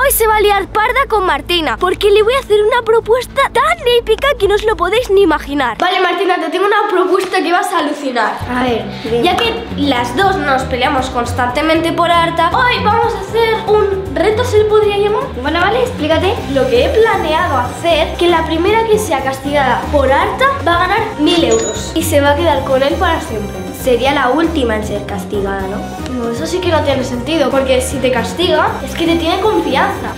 hoy se va a liar parda con Martina, porque le voy a hacer una propuesta tan épica que no os lo podéis ni imaginar. Vale, Martina, te tengo una propuesta que vas a alucinar. A ver, ya que las dos nos peleamos constantemente por Arta, hoy vamos a hacer un reto, ¿se le podría llamar? Bueno, vale, explícate. Lo que he planeado hacer, que la primera que sea castigada por Arta va a ganar 1000 euros y se va a quedar con él para siempre. Sería la última en ser castigada, ¿no? No, eso sí que no tiene sentido, porque si te castiga es que te tiene confianza.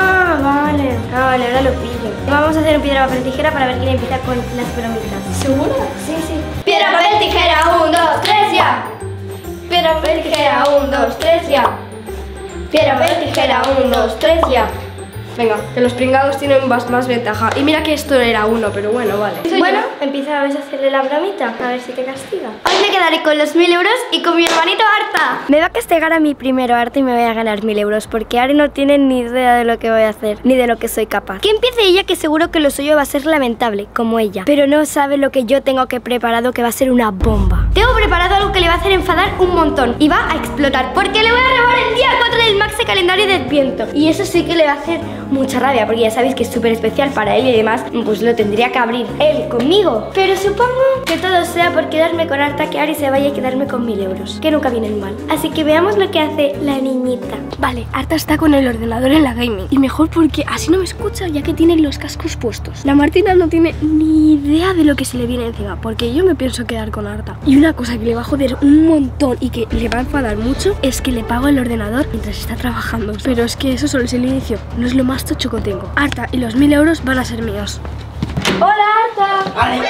Vale, ahora lo pillo. Vamos a hacer un piedra, papel, tijera para ver quién empieza con las bromitas. ¿Seguro? Sí. Piedra, papel, tijera, 1, 2, 3, ya. Piedra, papel, tijera, 1, 2, 3, ya. Piedra, papel, tijera, 1, 2, 3, ya. Venga, que los pringados tienen más ventaja. Y mira que esto era 1, pero bueno, vale. Bueno, empieza a hacerle la bromita, a ver si te castiga. Hoy me quedaré con los 1000 euros y con mi hermanito Arta. Me va a castigar a mí primero Arta y me voy a ganar 1000 euros, porque Ari no tiene ni idea de lo que voy a hacer, ni de lo que soy capaz. Que empiece ella, que seguro que lo suyo va a ser lamentable, como ella. Pero no sabe lo que yo tengo que preparado, que va a ser una bomba. Tengo preparado algo que le va a hacer enfadar un montón y va a explotar, porque le voy a robar el día 4 del Maxe calendario de Adviento. Y eso sí que le va a hacer mucha rabia, porque ya sabéis que es súper especial para él y además pues lo tendría que abrir él conmigo. Pero supongo que todo sea por quedarme con Arta, que Ari se vaya y quedarme con 1000 euros, que nunca vienen mal. Así que veamos lo que hace la niñita. Vale, Arta está con el ordenador en la gaming. Y mejor porque así no me escucha, ya que tiene los cascos puestos. La Martina no tiene ni idea de lo que se le viene encima, porque yo me pienso quedar con Arta. Y una cosa que le va a joder un montón y que le va a enfadar mucho es que le pago el ordenador mientras está trabajando. Pero es que eso solo es el inicio, no es lo más tocho que tengo. Arta y los 1000 euros van a ser míos. ¡Hola, Arta! Vale.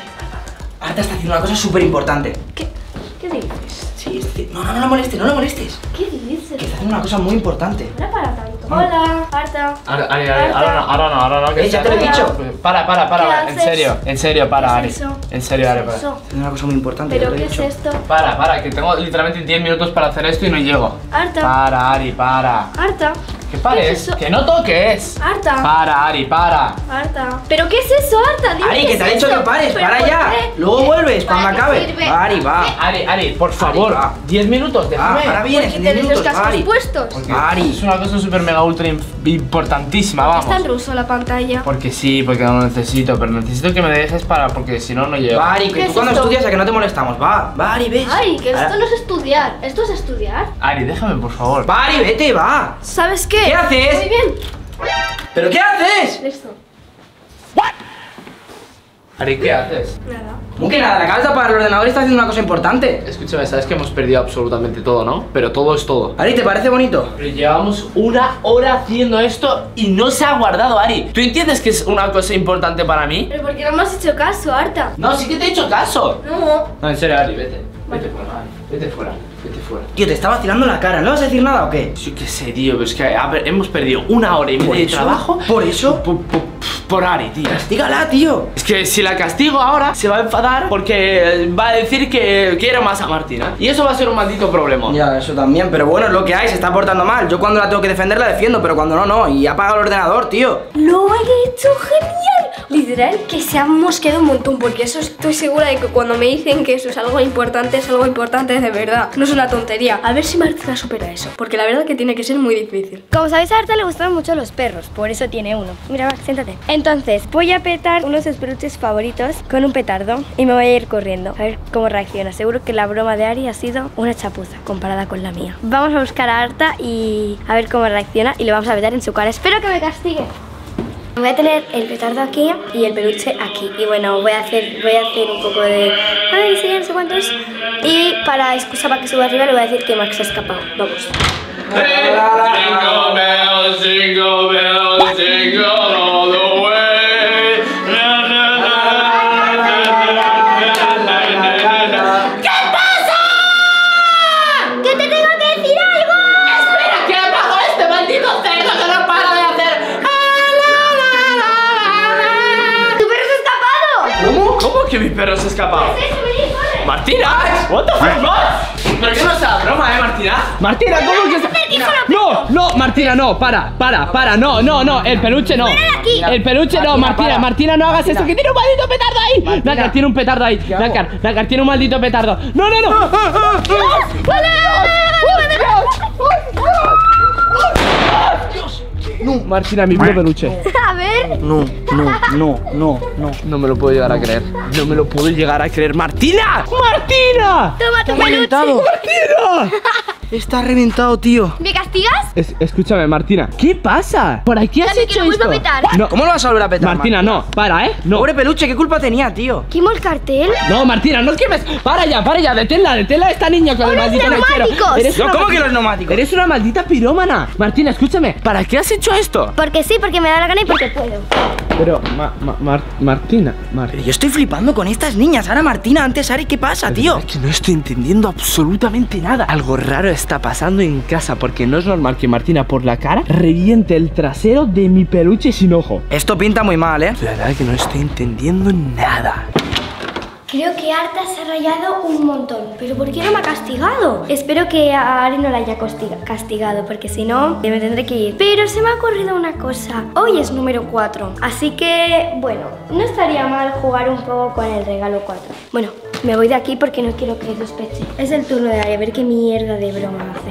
Arta está haciendo una cosa súper importante. ¿Qué dices? Sí, es decir, no lo molestes. ¿Qué dices? Que está haciendo una cosa muy importante. No para tanto. Hola, Arta. Ahora no. Ya te lo he dicho. Para. En serio, para, ¿Qué Ari. es eso? En serio, Ari, ¿Qué para. es eso? Está haciendo una cosa muy importante. ¿Pero ya te qué lo es he dicho. esto? Para, que tengo literalmente 10 minutos para hacer esto y no llego. Arta. Para, Ari, para. Arta. Que pares, ¿Qué es eso? que no toques. Arta. Para, Ari, para. Arta. ¿Pero qué es eso, Arta? Dime Ari, qué que es te ha dicho eso. que pares, ¿Pero para por ya. qué? Luego vuelves cuando ¿Para qué acabe. sirve? Va, Ari, va. Ari, por favor. va. 10 minutos, déjame. Ahora vienes en 10 ¿Tienes los minutos, cascos Ari. puestos? Porque Ari. es una cosa súper mega ultra importantísima, vamos. Está en ruso la pantalla. Porque sí, porque no lo necesito, pero necesito que me dejes para, porque si no, no llego. Va, Ari, ¿Qué que es tú cuando esto? estudias a que no te molestamos. Va, Ari, ves. Ay, que Ahora- esto no es estudiar. ¿Esto es estudiar? Ari, déjame, por favor. Va, Ari, vete, va. ¿Sabes qué? ¿Qué haces? Muy bien. ¿Pero qué haces? Listo. Ari, ¿qué haces? Nada. ¿Cómo que nada? Le acabas de apagar el ordenador y estás haciendo una cosa importante. Escúchame, sabes que hemos perdido absolutamente todo, ¿no? Pero todo es todo. Ari, ¿te parece bonito? Pero llevamos 1 hora haciendo esto y no se ha guardado, Ari. ¿Tú entiendes que es una cosa importante para mí? ¿Pero por qué no me has hecho caso, Arta? No, sí que te he hecho caso. No. No, en serio, Ari, vete. Vete fuera, Ari. Vete fuera. Tío, te está vacilando la cara. ¿No vas a decir nada o qué? Sí que sé, tío, pero es que a ver, hemos perdido 1 hora y media ¿Por de eso? trabajo. ¿Por eso? Por Ari, tío. Castígala, tío. Es que si la castigo ahora, se va a enfadar porque va a decir que quiere más a Martina. Y eso va a ser un maldito problema. Ya, eso también, pero bueno, es lo que hay, se está portando mal. Yo cuando la tengo que defender la defiendo, pero cuando no, no. Y ha apagado el ordenador, tío. Lo he hecho genial. Literal que se han mosqueado un montón, porque eso estoy segura de que cuando me dicen que eso es algo importante de verdad. No es una tontería. A ver si Martina supera eso, porque la verdad que tiene que ser muy difícil. Como sabéis, a Arta le gustan mucho los perros, por eso tiene uno. Mira, va, siéntate. Entonces, voy a petar unos de sus peluches favoritos con un petardo y me voy a ir corriendo. A ver cómo reacciona. Seguro que la broma de Ari ha sido una chapuza comparada con la mía. Vamos a buscar a Arta y a ver cómo reacciona y lo vamos a petar en su cara. Espero que me castigue. Voy a tener el petardo aquí y el peluche aquí. Y bueno, voy a hacer un poco de... Ay, sí, no sé cuántos. Y para excusa para que suba arriba le voy a decir que Max se ha escapado. Vamos. Jingle bells, jingle all the way. ¿Qué pasa? ¡Que te tengo que decir algo! ¡Espera, que apago este maldito cerdo que no para de hacer! ¡Tu perro se ha escapado! ¿Cómo? ¿Cómo que mi perro se ha escapado? ¡Sí, vení, corre! ¡Martina! ¿What the fuck, Max? ¿Pero qué no es la broma, Martina? Martina, ¿cómo que se...? No, Martina, no, para, no, el peluche no. El peluche no, Martina, no hagas esto, que tiene un maldito petardo ahí. Dakar, tiene un petardo ahí. Dakar, tiene un maldito petardo. No. No, Martina, mi peluche. A ver. No No me lo puedo llegar a creer. No me lo puedo llegar a creer. ¡Martina! ¡Martina! Toma tu Está peluche. reventado. ¡Martina! Está reventado, tío. ¿Me castigas? Escúchame, Martina. ¿Qué pasa? ¿Por aquí has Dame, que hecho lo vuelvo esto? a petar. No, ¿Cómo lo vas a volver a petar, Martina, no. Para, No. Pobre peluche, ¿qué culpa tenía, tío? ¿Quemo el cartel? No, Martina, no quemes. Para ya. Deténla a esta niña con el maldito lechero. neumáticos! No, ¿cómo que los neumáticos? Eres una maldita pirómana. Martina, escúchame. ¿Para qué has hecho esto? Porque sí, porque me da la gana y porque puedo. Pero, Martina. Pero yo estoy flipando con estas niñas. Ahora Martina, antes Ari, ¿qué pasa, tío? Es que no estoy entendiendo absolutamente nada. Algo raro está pasando en casa porque no es normal que Martina por la cara reviente el trasero de mi peluche sin ojo. Esto pinta muy mal, ¿eh? De verdad que no estoy entendiendo nada. Creo que Arta se ha rayado un montón. ¿Pero por qué no me ha castigado? Espero que a Ari no la haya castigado, porque si no, me tendré que ir. Pero se me ha ocurrido una cosa. Hoy es número 4. Así que, bueno, no estaría mal jugar un poco con el regalo 4. Bueno, me voy de aquí porque no quiero que sospeche. Es el turno de Ari, a ver qué mierda de broma hace.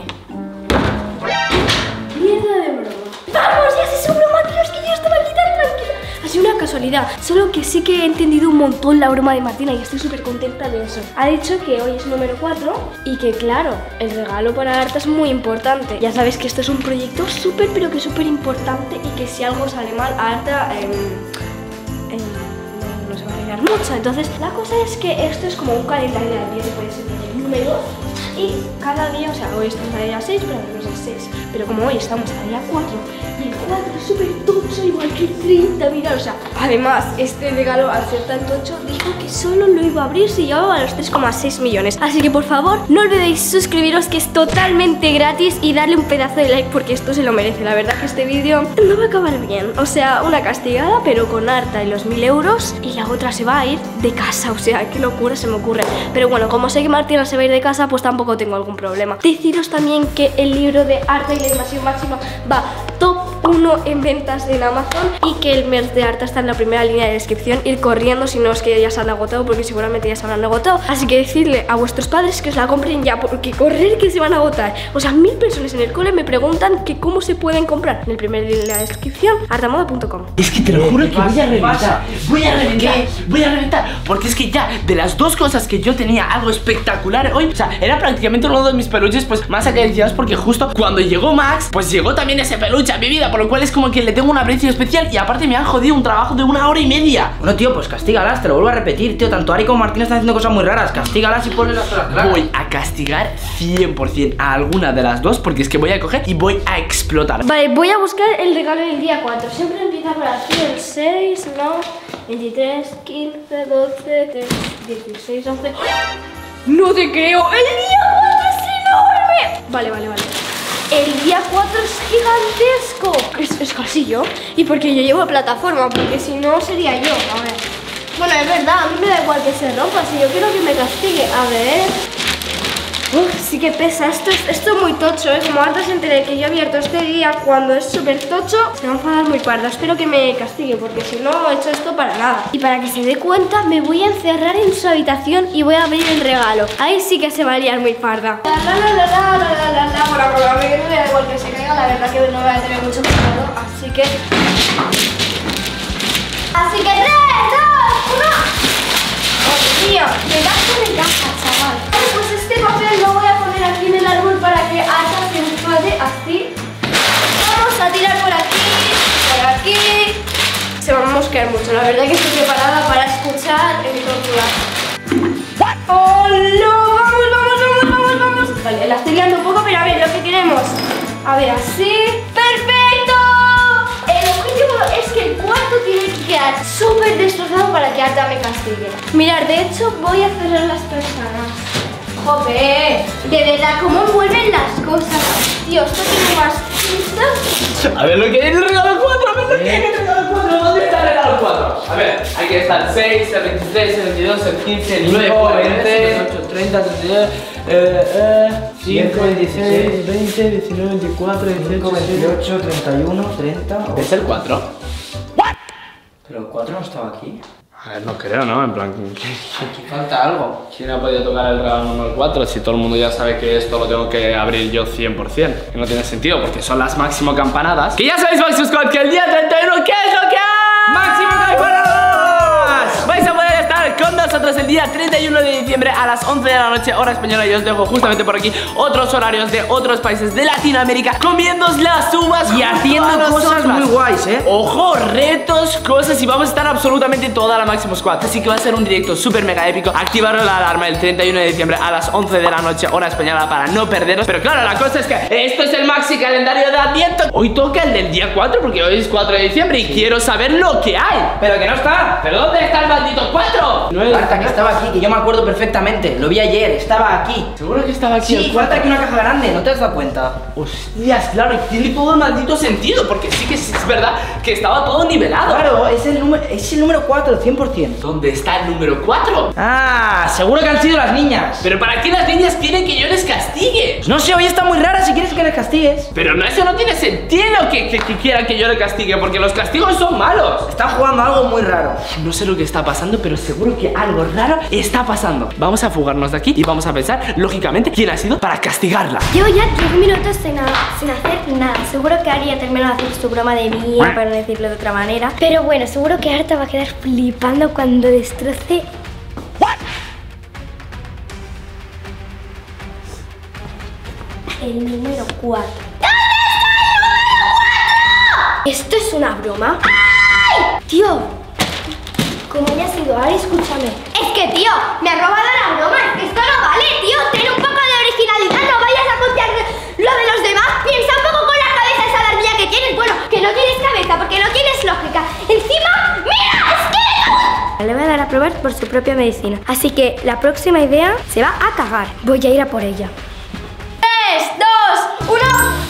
Mierda de broma. ¡Vamos! ¡Ya se su broma, tío! Es que yo estaba aquí tan tranquila. Ha sido una casualidad, solo que sí que he entendido un montón la broma de Martina y estoy súper contenta de eso. Ha dicho que hoy es número 4 y que claro, el regalo para Arta es muy importante. Ya sabes que esto es un proyecto súper pero que súper importante y que si algo sale mal a Arta no se va a alegrar mucho. Entonces la cosa es que esto es como un calendario de días, puede ser el número 2 y cada día, o sea, hoy estamos a día 6, pero no es el 6. Pero como hoy estamos a día 4 y el 4 es súper tocho, igual que el 30, mirad, o sea, además, este regalo al ser tan tocho dijo que solo lo iba a abrir si llevaba a los 3,6 millones. Así que por favor, no olvidéis suscribiros, que es totalmente gratis, y darle un pedazo de like porque esto se lo merece. La verdad que este vídeo no va a acabar bien, o sea, una castigada, pero con Arta y los 1000 euros, y la otra se va a ir de casa, o sea, qué locura se me ocurre. Pero bueno, como sé que Martina se va a ir de casa, pues tampoco tengo algún problema. Deciros también que el libro de Arta y la invasión máxima va top 1 en ventas en Amazon y que el merch de Arta está en la primera línea de descripción. Ir corriendo si no es que ya se han agotado, porque seguramente ya se habrán agotado. Así que decirle a vuestros padres que os la compren ya, porque correr que se van a agotar. O sea, 1000 personas en el cole me preguntan que cómo se pueden comprar. En el primer link de la descripción, artamoda.com. Es que te lo juro que voy a reventar. Voy a reventar. Porque es que ya, de las dos cosas que yo tenía algo espectacular hoy, o sea, era prácticamente uno de mis peluches pues más acariciados, porque justo cuando llegó Max, pues llegó también ese peluche a mi vida, por lo cual es como que le tengo un aprecio especial. Y aparte me han jodido un trabajo de 1 hora y media. Bueno, tío, pues castígalas, te lo vuelvo a repetir, tío. Tanto Ari como Martina están haciendo cosas muy raras. Castígalas y ponle las cosas claras. Voy a castigar 100% a alguna de las dos, porque es que voy a coger y voy a explotar. Vale, voy a buscar el regalo del día 4. Siempre empieza por aquí, el 6, no, 23, 15, 12, 13, 16, 11. ¡No te creo! ¡El día 4 es enorme! Vale. El día 4 es gigantesco. Es casi yo. Y porque yo llevo plataforma, porque si no sería yo. A ver. Bueno, es verdad, a mí me da igual que se rompa. Si yo quiero que me castigue. A ver. Uf, sí que pesa. Esto es muy tocho, ¿eh? Como antes enteré que yo he abierto este día cuando es súper tocho, se va a enfadar muy parda. Espero que me castigue, porque si no he hecho esto para nada. Y para que se dé cuenta, me voy a encerrar en su habitación y voy a abrir el regalo. Ahí sí que se va a liar muy parda. Bueno, a mí no me da igual que se caiga. La verdad que no voy a tener mucho cuidado. Así que 3, 2, 1. ¡Oh, tío! Me das con el caja, chaval. Vale, pues este papel lo voy a poner aquí en el árbol para que Arta se enfade así. Vamos a tirar por aquí. Se va a mosquear mucho. La verdad que estoy preparada para escuchar el tortuga. ¡Oh, no! ¡Vamos! Vale, la estoy liando un poco, pero a ver, lo que queremos. A ver, así. ¡Perfecto! El objetivo es que el cuarto tiene que quedar súper destrozado para que Arta me castigue. Mirad, de hecho voy a cerrar las persianas. ¡Joder! De verdad, ¿cómo envuelven las cosas? Tío, esto tiene más pistas. A ver lo que hay en el regalo 4. A ver lo que hay en el regalo 4. ¿Dónde está el regalo 4? A ver, aquí está el 6, el 23, el 22, el 15, el 9, el 20, 8, 30, 32, 5, 16, 20, 19, 24, 5, 28, 31, 30. ¿Es el 4? Pero el 4 no estaba aquí. A ver, no creo, ¿no? En plan, Aquí falta algo. ¿quién ha podido tocar el regalo número 4? Si todo el mundo ya sabe que esto lo tengo que abrir yo 100%. Que no tiene sentido, porque son las máximo campanadas. Que ya sabéis, Maxi Squad, que el día 31, ¿qué es lo que hay? ¡Máximo campanadas! Vais a poder estar con nosotros el día 31 de diciembre a las 11 de la noche, hora española. Y os dejo justamente por aquí otros horarios de otros países de Latinoamérica, comiéndos las uvas Y haciendo cosas muy guays, Ojo, retos, cosas, y vamos a estar absolutamente toda la Máximo Squad. Así que va a ser un directo súper mega épico. Activaros la alarma el 31 de diciembre a las 11 de la noche, hora española, para no perderos. Pero claro, la cosa es que esto es el Maxi calendario de Adviento. Hoy toca el del día 4, porque hoy es 4 de diciembre y quiero saber lo que hay. Pero que no está. ¿Pero dónde está el maldito 4? No es... Marta, que estaba aquí, que yo me acuerdo perfectamente. Lo vi ayer, estaba aquí. ¿Seguro que estaba aquí? Sí, el falta 4? aquí una caja grande, ¿no te has dado cuenta? Hostias, claro, y tiene todo el maldito sentido, porque sí que es verdad que estaba todo nivelado. Claro, es el número 4, 100%. ¿Dónde está el número 4? Ah, seguro que han sido las niñas. ¿Pero para qué las niñas quieren que yo les castigue? No sé, hoy está muy rara si quieres que les castigues. Pero no, eso no tiene sentido que quieran que yo le castigue, porque los castigos son malos. Están jugando algo muy raro. No sé lo que está pasando, pero seguro que algo raro está pasando. Vamos a fugarnos de aquí y vamos a pensar, lógicamente, quién ha sido para castigarla. Llevo ya 10 minutos sin hacer nada. Seguro que Ari ya terminó de hacer su broma de mía, para no decirlo de otra manera. Pero bueno, seguro que Arta va a quedar flipando cuando destroce el número 4. ¿Esto es una broma? ¡Ay! Tío, como ya ha sido Ari, escúchame. Es que, tío, me ha robado la broma. Es que esto no vale, tío. Ten un poco de originalidad. No vayas a copiar lo de los demás. Piensa un poco con la cabeza esa ardilla que tienes. Bueno, que no tienes cabeza porque no tienes lógica. Encima, ¡mira! ¡Es que... Le voy a dar a probar por su propia medicina. Así que la próxima idea se va a cagar. Voy a ir a por ella. 3, 2, 1.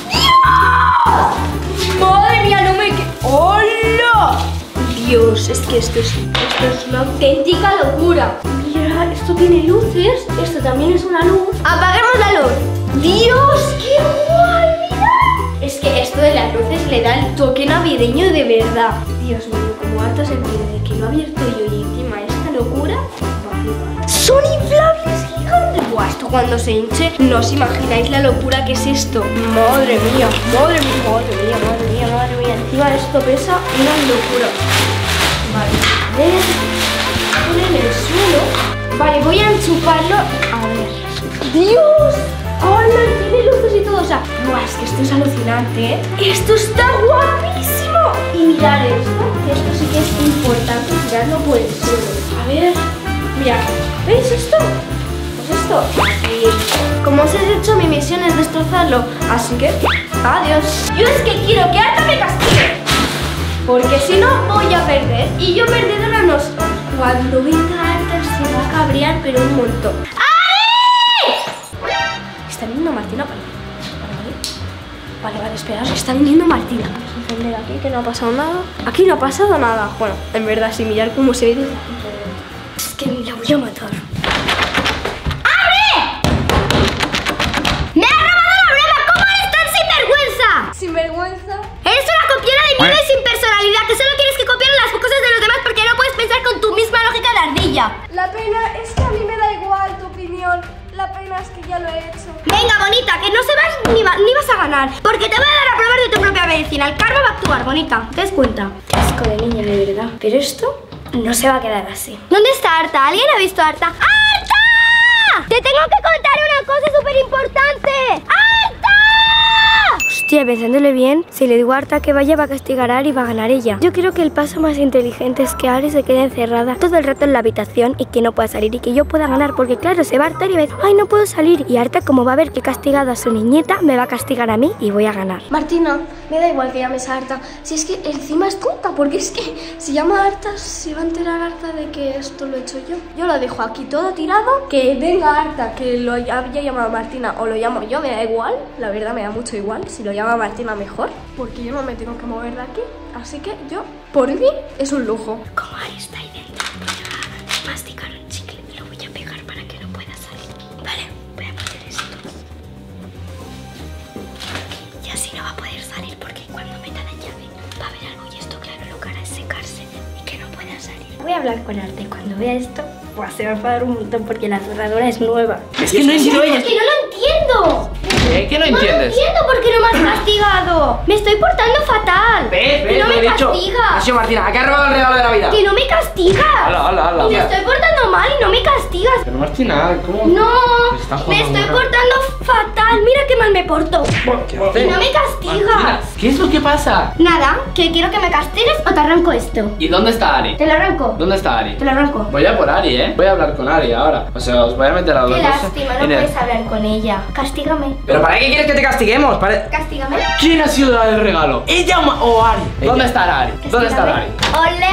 ¡Dios! ¡Madre mía, no me... ¡Hola! Dios, es que esto es una auténtica locura. Mira, esto tiene luces. Esto también es una luz. ¡Apaguemos la luz! ¡Dios, qué guay! ¡Mira! Es que esto de las luces le da el toque navideño de verdad. Dios mío, como harto sentido de que lo he abierto yo y encima esta locura. ¡Son inflables gigantes! Buah, esto cuando se hinche, no os imagináis la locura que es esto. Madre mía, madre mía, madre mía, madre mía, madre mía. Encima esto pesa una locura. Vale, poner en el suelo. Vale, voy a enchufarlo. A ver. ¡Dios! ¡Hola! Tiene luces y todo. O sea, buah, es que esto es alucinante, ¿eh? ¡Esto está guapísimo! Y mirad esto, que esto sí que es importante tirarlo por el suelo. A ver, mirad. ¿Veis esto? Pues esto. Y como os he dicho, mi misión es destrozarlo. Así que, adiós. Yo es que quiero que Arta me castigue. Porque si no, voy a perder. Y yo perdedora no soy. Cuando venga Arta se va a cabrear, pero un montón. ¡Ari! Está viniendo Martina. Vale, esperad. Está viniendo Martina. Vamos a encender aquí, que no ha pasado nada. Aquí no ha pasado nada. Bueno, en verdad, si mirar cómo se ve. Es que la voy a matar. Sinvergüenza. Eres una copiera de mierda y sin personalidad, que solo quieres que copien las cosas de los demás porque no puedes pensar con tu misma lógica de ardilla. La pena es que a mí me da igual tu opinión. La pena es que ya lo he hecho. Venga, bonita, que no se vas ni vas a ganar. Porque te voy a dar a probar de tu propia medicina. El karma va a actuar, bonita. ¿Te das cuenta? Qué asco de niña, de verdad. Pero esto no se va a quedar así. ¿Dónde está Arta? ¿Alguien ha visto a Arta? ¡Arta! Te tengo que contar una cosa súper importante. ¡Arta! Hostia, pensándole bien, si le digo a Arta que vaya, va a castigar a Ari y va a ganar ella. Yo creo que el paso más inteligente es que Ari se quede encerrada todo el rato en la habitación y que no pueda salir y que yo pueda ganar. Porque claro, se va a hartar y va a decir, ay, no puedo salir. Y Arta, como va a ver que he castigado a su niñita, me va a castigar a mí y voy a ganar. Martina, me da igual que llames a Arta. Si es que encima es tonta, porque es que si llama a Arta, se va a enterar Arta de que esto lo he hecho yo. Yo lo dejo aquí todo tirado, que venga Arta, que lo haya llamado Martina o lo llamo yo, me da igual. La verdad me da mucho igual. Si lo llama Martina, mejor, porque yo no me tengo que mover de aquí. Así que yo, por mí, es un lujo. Como Ari está ahí dentro, voy a masticar un chicle y lo voy a pegar para que no pueda salir. Vale, voy a poner esto. Y así no va a poder salir porque cuando meta la llave va a haber algo y esto, claro, lo que hará es secarse y que no pueda salir. Voy a hablar con Arte. Cuando vea esto, pues se va a enfadar un montón porque la cerradura es nueva. Es que no entiendo. ¡Es que no lo entiendo! ¿Qué no No lo entiendes? entiendo por qué no me has castigado. Me estoy portando fatal. ¿Ves? Que no Lo he me dicho. castigas. Ha sido Martina, ¿a qué ha robado el regalo de Navidad? Que no me castigas. Hala. Y me estoy portando mal y no me castigas. Pero Martina, ¿cómo? No, Está me jugando estoy muy raro. portando fatal. Mira qué mal me porto. Y no me castigas. Martina, ¿qué es lo que pasa? Nada, que quiero que me castigues o te arranco esto. ¿Y dónde está Ari? Te lo arranco. ¿Dónde está Ari? Te lo arranco. Voy a por Ari, ¿eh? Voy a hablar con Ari ahora. O sea, os voy a meter a los Qué dos lástima, no en el- puedes hablar con ella. Castígame. ¿Pero para qué quieres que te castiguemos? Castígame. ¿Quién ha sido la del regalo? ¿Ella o Ari? ¿Dónde está Ari? ¿Dónde está Ari? Ole.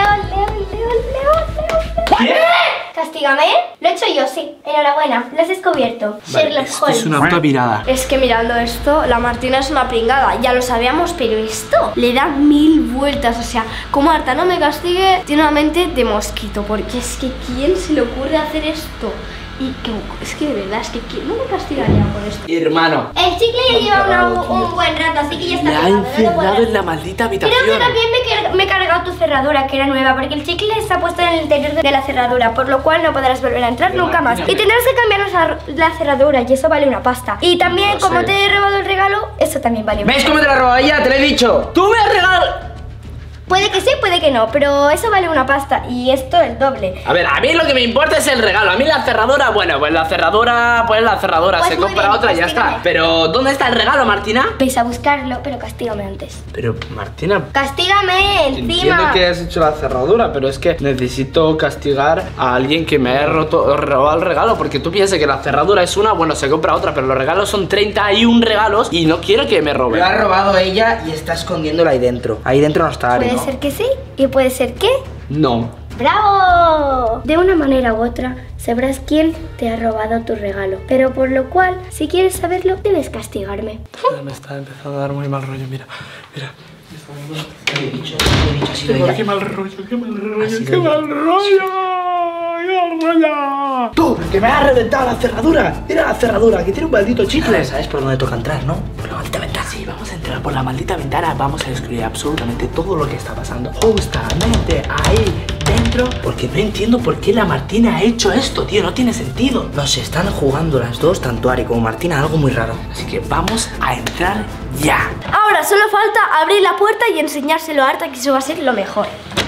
¿Qué? Castígame. Lo he hecho yo, sí. Enhorabuena, lo has descubierto. Sherlock esto Holmes. es una puta virada. Es que mirando esto, la Martina es una pringada, ya lo sabíamos, pero esto le da 1000 vueltas. O sea, como Arta no me castigue, tiene una mente de mosquito, porque es que ¿quién se le ocurre hacer esto? Y que, es que de verdad, es que ¿quién no me castigaría por esto? Hermano, El chicle ya lleva un buen rato, así que ya está la ha pegado, no lo puedo encerrado en la hacer. maldita Creo habitación. que también me he cargado tu cerradura, que era nueva, porque el chicle está puesto en el interior de la cerradura, por lo cual no podrás volver a entrar nunca más. Y tendrás que cambiar la cerradura, y eso vale una pasta. Y también, No como sé. te he robado el regalo, eso también vale una ¿Ves cómo te la robaba ella? Te lo he dicho. ¡Tú me has regalado! Puede que sí, puede que no, pero eso vale una pasta, y esto el doble. A ver, a mí lo que me importa es el regalo. A mí la cerradura, bueno, pues la cerradura, Pues se muy compra bien, otra y ya castígame. está. Pero, ¿dónde está el regalo, Martina? Vais a buscarlo, pero castígame antes. Pero, Martina, ¡Castígame entiendo encima! que has hecho la cerradura, pero es que necesito castigar a alguien que me haya robado el regalo. Porque tú piensas que la cerradura es una, bueno, se compra otra, pero los regalos son 31 regalos y no quiero que me roben. Lo ha robado ella y está escondiéndola ahí dentro. Ahí dentro no está Ari, Puede ¿no? ser que sí, y puede ser que... No. ¡Bravo! De una manera u otra sabrás quién te ha robado tu regalo. Pero por lo cual, si quieres saberlo, debes castigarme. Me está empezando a dar muy mal rollo, mira. Te he dicho, ha sido ella. Qué mal rollo, qué mal rollo, sido qué ella. mal rollo. Qué mal rollo. Tú, que me has reventado la cerradura. Mira la cerradura, que tiene un maldito chicle. ¿Sabes por dónde toca entrar, no? Por la maldita ventana. Sí, vamos a entrar por la maldita ventana. Vamos a descubrir absolutamente todo lo que está pasando justamente ahí dentro. Porque no entiendo por qué la Martina ha hecho esto, tío. No tiene sentido. No, se están jugando las dos, tanto Ari como Martina, algo muy raro. Así que vamos a entrar ya. Ahora solo falta abrir la puerta y enseñárselo a Arta, que eso va a ser lo mejor.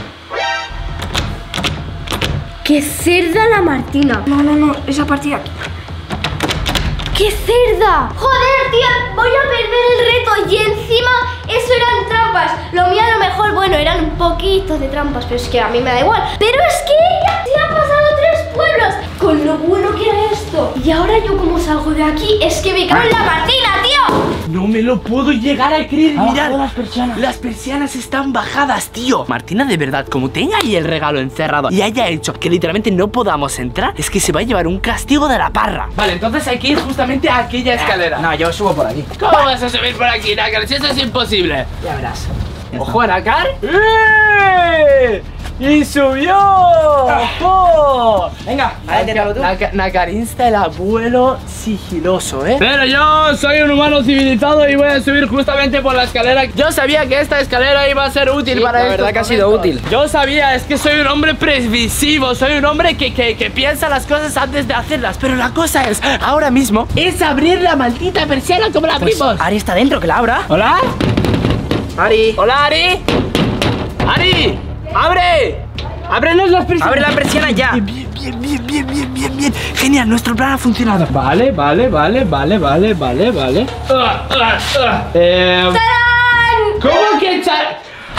¡Qué cerda la Martina! No, esa partida aquí. ¡Qué cerda! ¡Joder, tía! Voy a perder el reto y encima eso eran trampas. Lo mío a lo mejor, bueno, eran un poquito de trampas, pero es que a mí me da igual. Pero es que ella se ha pasado 3 pueblos con lo bueno que era esto. Y ahora yo como salgo de aquí es que me cago en la Martina, tío. No me lo puedo llegar a creer. Mirad, las persianas están bajadas, tío. Martina, de verdad, como tenga ahí el regalo encerrado y haya hecho que literalmente no podamos entrar, es que se va a llevar un castigo de la parra. Vale, entonces hay que ir justamente a aquella escalera. No, yo subo por aquí. ¿Cómo vas a subir por aquí, Nácar? Si eso es imposible. Ya verás. ¡Ojo a Nácar! ¡Y subió! ¡Ojo! Venga, ahora inténtalo tú. Nácarinsta, el abuelo sigiloso, ¿eh? Pero yo soy un humano civilizado y voy a subir justamente por la escalera. Yo sabía que esta escalera iba a ser útil para la estos verdad que ha sido momentos. útil. Yo sabía, es que soy un hombre previsivo. Soy un hombre que piensa las cosas antes de hacerlas. Pero la cosa es, ahora mismo, es abrir la maldita persiana. ¿Cómo la Pues abrimos? Ari está dentro, que la abra. ¿Hola? Ari. ¡Hola, Ari! ¡Ari! ¡Abre! ¡Ábrenos las persianas! Abre la persiana ya. Bien. Genial, nuestro plan ha funcionado. Vale. ¿Cómo que echar?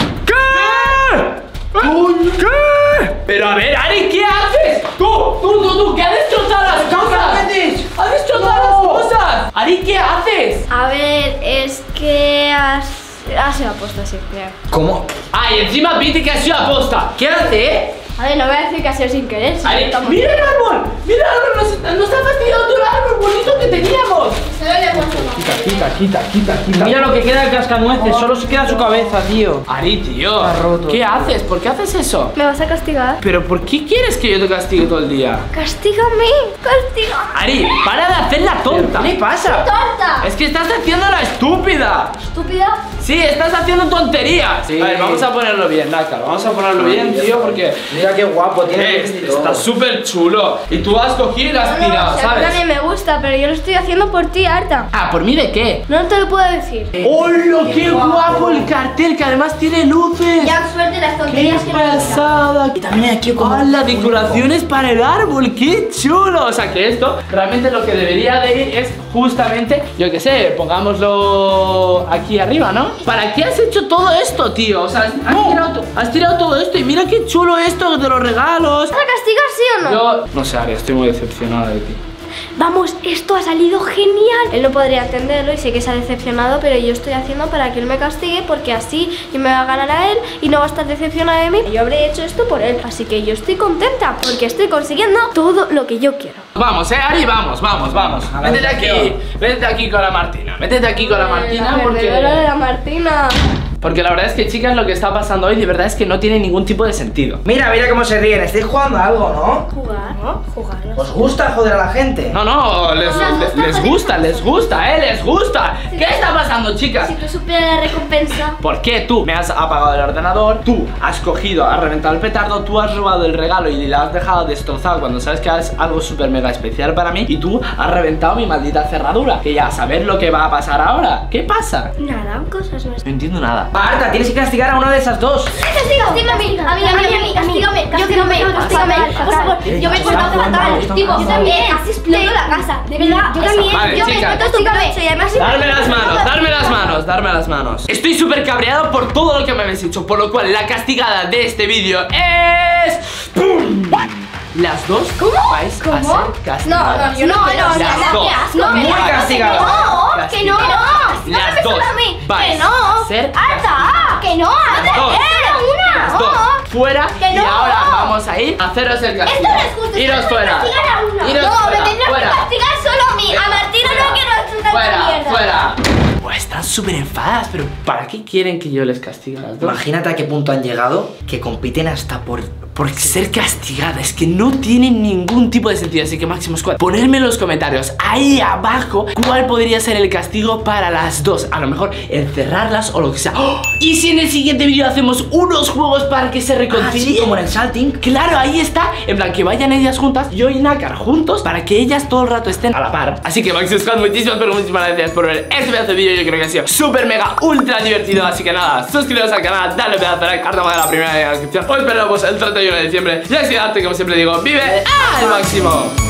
¿Qué? ¿Qué? Pero a ver, Ari, ¿qué haces? Tú, que has destrozado las cosas. ¡Has destrozado las cosas! Ari, ¿qué haces? A ver, es que se me ha puesto así, creo. ¿Cómo? Ay, encima viste que ha sido aposta. ¿Qué hace? A ver, no voy a decir que ha sido sin querer. Si Ari, estamos- mira el árbol, nos ha fastidiado todo el árbol bonito que teníamos. Solo le he puesto más. Quita. Mira lo que queda del cascanueces, solo se queda su cabeza, tío. Ari, tío, Está roto. ¿qué haces? ¿Por qué haces eso? ¿Me vas a castigar? ¿Pero por qué quieres que yo te castigue todo el día? Castígame, castígame. Ari, para de hacer la tonta. ¿Qué le pasa? ¡Tonta! Es que estás haciendo la estúpida. ¿Estúpida? Sí, estás haciendo tonterías. Sí. A ver, vamos a ponerlo bien, Nácar. Vamos a ponerlo bien, tío, porque Mira qué guapo tiene esto. está súper chulo. Y tú has cogido y lo has tirado, o sea, a mí ¿sabes? también me gusta, pero yo lo estoy haciendo por ti, Arta. Ah, ¿por mí de qué? No te lo puedo decir. ¡Hola, qué guapo el cartel! Que además tiene luces. Ya, suerte las ¡Qué tonterías que no me gustan. pasada! Y también aquí como ¡Hola, decoraciones para el árbol! ¡Qué chulo! O sea, que esto realmente lo que debería de ir es justamente, yo qué sé, pongámoslo aquí arriba, ¿no? ¿Para qué has hecho todo esto, tío? O sea, has tirado todo esto y mira qué chulo esto de los regalos. ¿Vas a castigar, sí o no? Yo, no sé, Ari, estoy muy decepcionada de ti. Vamos, esto ha salido genial. Él no podría entenderlo y sé que se ha decepcionado, pero yo estoy haciendo para que él me castigue porque así yo me va a ganar a él y no va a estar decepcionado de mí. Yo habré hecho esto por él, así que yo estoy contenta porque estoy consiguiendo todo lo que yo quiero. Vamos, Ari, vamos. Métete aquí con la Martina. Métete aquí con la Martina Perdedora de la Martina. porque la verdad es que, chicas, lo que está pasando hoy de verdad es que no tiene ningún tipo de sentido. Mira cómo se ríen. Estáis jugando a algo, ¿no? Jugar, ¿no? Jugar. ¿Os gusta joder a la gente? No, les gusta, les gusta. ¿Qué está pasando, chicas? Si tú supieras la recompensa. ¿Por qué tú me has apagado el ordenador? Tú has cogido, has reventado el petardo, tú has robado el regalo y lo has dejado destrozado cuando sabes que es algo súper mega especial para mí, y tú has reventado mi maldita cerradura. Que ya sabes lo que va a pasar ahora. ¿Qué pasa? Nada, cosas no. No entiendo nada. Marta, tienes que castigar a una de esas dos. Castígame a mí, castígame, por favor. Yo me he portado fatal, tipo, yo también, casi exploto la casa, de verdad. Yo también, Vale, yo me he chicas. puesto estupendo y además. Darme las manos. Estoy súper cabreado por todo lo que me habéis hecho, por lo cual la castigada de este vídeo es... ¡Pum! Las dos vais a ser castigadas. No, yo no, Las dos. Muy castigadas. No, que no, Las dos vais a ser Arta, que no, Las dos. Las dos. Fuera. Que Y no. ahora vamos a ir a haceros el castigo. Esto no es justo. Iros fuera. Iros No, me fuera. tendrás que Fuera. castigar solo a mí. A Martina no quiero hacer tanta mierda. Fuera. Pues están súper enfadadas, pero ¿para qué quieren que yo les castigue a las dos? Imagínate a qué punto han llegado que compiten hasta por ser castigada. Es que no tienen ningún tipo de sentido. Así que, Máximo Squad, ponedme en los comentarios ahí abajo cuál podría ser el castigo para las dos. A lo mejor encerrarlas o lo que sea. ¡Oh! Y si en el siguiente vídeo hacemos unos juegos para que se reconcilien, sí, como en el salting. claro, ahí está. En plan, que vayan ellas juntas, yo y Nácar juntos, para que ellas todo el rato estén a la par. Así que, Máximo Squad, muchísimas gracias por ver este pedazo de vídeo. Yo creo que ha sido súper mega ultra divertido. Así que nada, suscribiros al canal, dale pedazo de like, carta de la primera en la descripción. Os esperamos el 31 de diciembre. Y así, como siempre digo, vive al máximo.